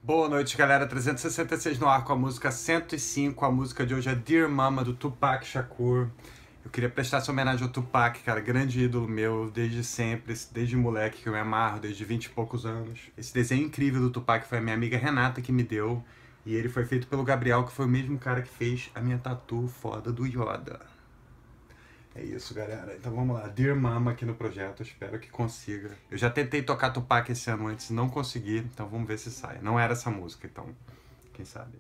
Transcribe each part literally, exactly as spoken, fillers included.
Boa noite, galera. trezentos e sessenta e seis no ar com a música cento e cinco. A música de hoje é Dear Mama, do Tupac Shakur. Eu queria prestar essa homenagem ao Tupac, cara, grande ídolo meu desde sempre, desde moleque que eu me amarro, desde vinte e poucos anos. Esse desenho incrível do Tupac foi a minha amiga Renata que me deu. E ele foi feito pelo Gabriel, que foi o mesmo cara que fez a minha tatu foda do Yoda. É isso, galera. Então vamos lá. Dear Mama aqui no projeto. Espero que consiga. Eu já tentei tocar Tupac esse ano antes, não consegui. Então vamos ver se sai. Não era essa música, então quem sabe.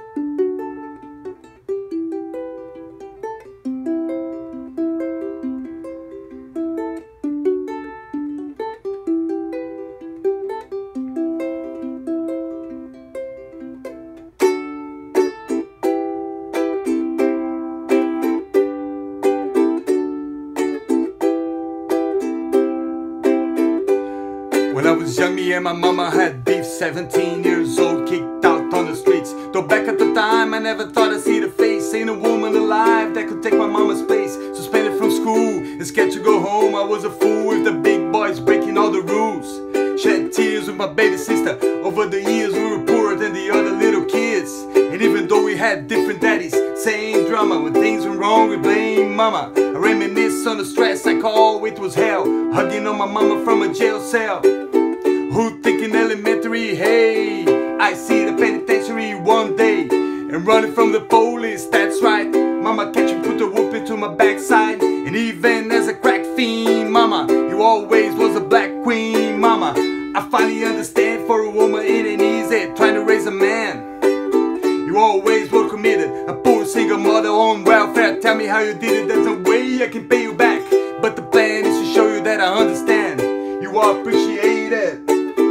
When I was young, me and my mama had beef. Seventeen years old, kicked out on the streets. Though back at the time, I never thought I'd see the face. Ain't a woman alive that could take my mama's place. Suspended from school and scared to go home. I was a fool with the big boys breaking all the rules. Shed tears with my baby sister. Over the years, we were poorer than the other little kids. And even though we had different daddies, same drama. When things went wrong, we blame mama. I reminisce on the stress I call it was hell. Hugging on my mama from a jail cell. Who thinking elementary? Hey, I see the penitentiary one day and running from the police. That's right, mama catch you, put a whoop into my backside. And even as a crack fiend, mama, you always was a black queen, mama. I finally understand, for a woman it ain't easy trying to raise a man. You always were committed, a poor single mother on welfare. Tell me how you did it, there's no way I can pay you back. But the plan is to show you that I understand. You are appreciated.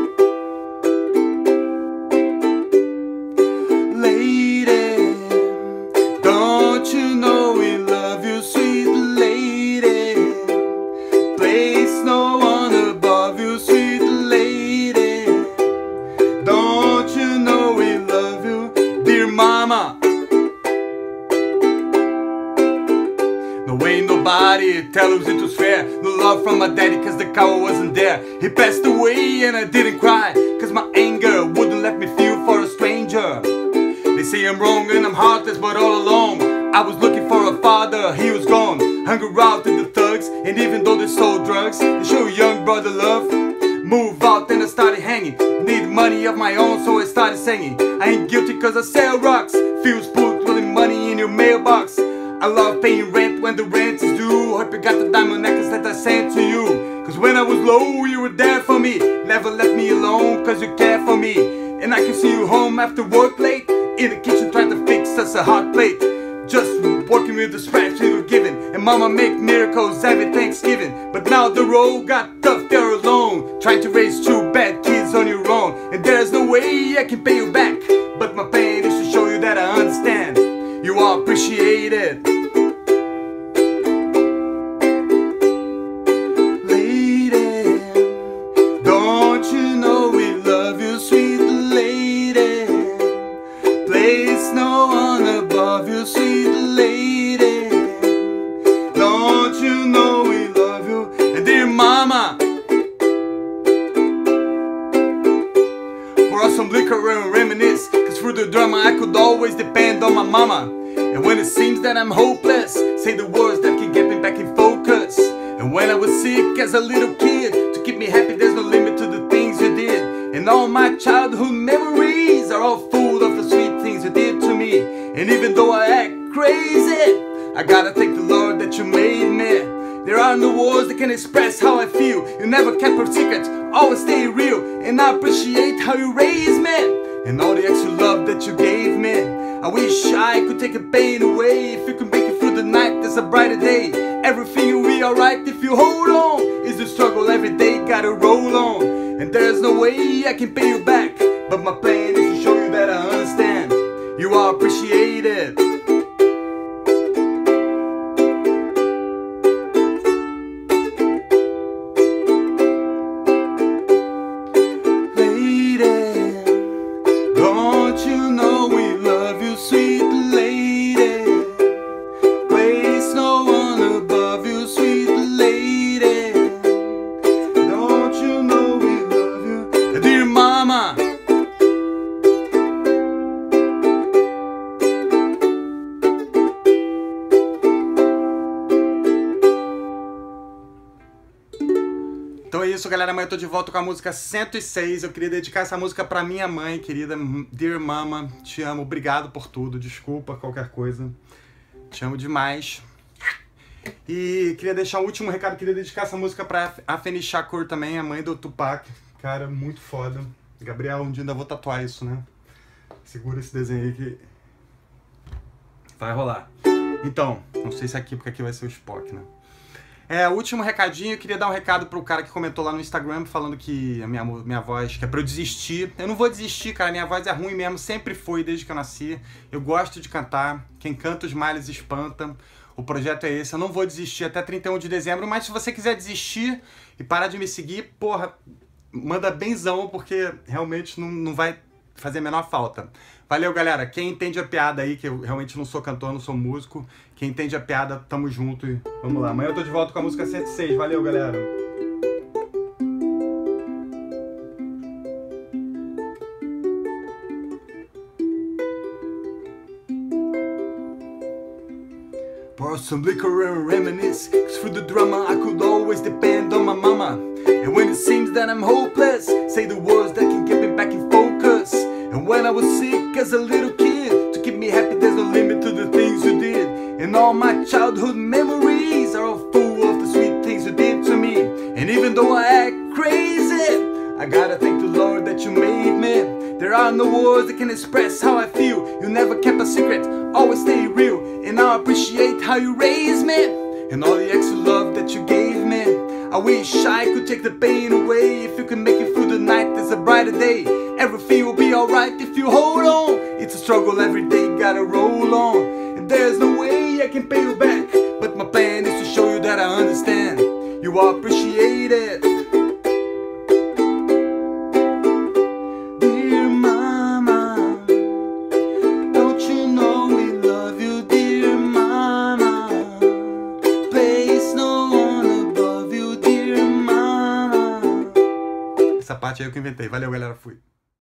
No ain't nobody tell who's it was fair. No love from my daddy cause the cow wasn't there. He passed away and I didn't cry cause my anger wouldn't let me feel for a stranger. They say I'm wrong and I'm heartless, but all along I was looking for a father, he was gone. Hung around with the thugs, and even though they sold drugs, they show young brother love. Move out and I started hanging. Need money of my own so I started singing. I ain't guilty cause I sell rocks. Feels put putting money in your mailbox. I love paying rent when the rent is due. Hope you got the diamond necklace that I sent to you. Cause when I was low you were there for me. Never left me alone cause you care for me. And I can see you home after work late, in the kitchen trying to fix us a hot plate. Just working with the scraps we were given. And mama make miracles every Thanksgiving. But now the road got tough, you're alone, trying to raise two bad kids on your own. And there's no way I can pay you back. But my pain is to show you that I understand. You are appreciated. Lady, don't you know we love you, sweet lady. Place no one above you, sweet lady. Don't you know we love you, and dear mama. Pour out some liquor and reminisce, cause through the drama I could always depend on my mama. And when it seems that I'm hopeless, say the words that can get me back in focus. And when I was sick as a little kid, to keep me happy there's no limit to the things you did. And all my childhood memories are all full of the sweet things you did to me. And even though I act crazy, I gotta thank the Lord that you made me. There are no words that can express how I feel. You never kept a secret, always stay real. And I appreciate how you raised me, and all the extra love that you gave me. I wish I could take the pain away. If you could make it through the night, there's a brighter day. Everything will be alright if you hold on. Is the struggle every day, gotta roll on. And there's no way I can pay you back. But my plan is to show you that I understand. You are appreciated. Mama, isso, galera. Amanhã eu tô de volta com a música cento e seis. Eu queria dedicar essa música pra minha mãe, querida. Dear Mama, te amo. Obrigado por tudo. Desculpa qualquer coisa. Te amo demais. E queria deixar um último recado. Queria dedicar essa música pra Afeni Shakur também, a mãe do Tupac. Cara, muito foda. Gabriel, um dia ainda vou tatuar isso, né? Segura esse desenho aí que vai rolar. Então, não sei se aqui, porque aqui vai ser o Spock, né? É, último recadinho, eu queria dar um recado pro cara que comentou lá no Instagram falando que a minha, minha voz, que é pra eu desistir. Eu não vou desistir, cara, minha voz é ruim mesmo, sempre foi desde que eu nasci. Eu gosto de cantar, quem canta os males espanta. O projeto é esse, eu não vou desistir até trinta e um de dezembro, mas se você quiser desistir e parar de me seguir, porra, manda benzão, porque realmente não, não vai fazer a menor falta. Valeu, galera. Quem entende a piada aí, que eu realmente não sou cantor, não sou músico, quem entende a piada, tamo junto e vamos lá. Amanhã eu tô de volta com a música cento e seis. Valeu, galera. Pour some liquor and reminisce, cause through the drama I could always depend on my mama. And when it seems that I'm hopeless, say the words that can get me back in focus. And when I was sick as a little kid, to keep me happy there's no limit to the things you did. And all my childhood memories are all full of the sweet things you did to me. And even though I act crazy, I gotta thank the Lord that you made me. There are no words that can express how I feel. You never kept a secret, always stay real. And now I appreciate how you raised me, and all the extra love that you gave me. I wish I could take the pain away. If you can make it through the night, there's a brighter day. Everything will be alright if you hold on. It's a struggle every day, gotta roll on. And there's no way I can pay you back, but my plan is to show you that I understand. You are appreciated. Dear mama, don't you know we love you, dear mama. Place no one above you, dear mama. Essa parte aí eu que inventei. Valeu, galera. Fui.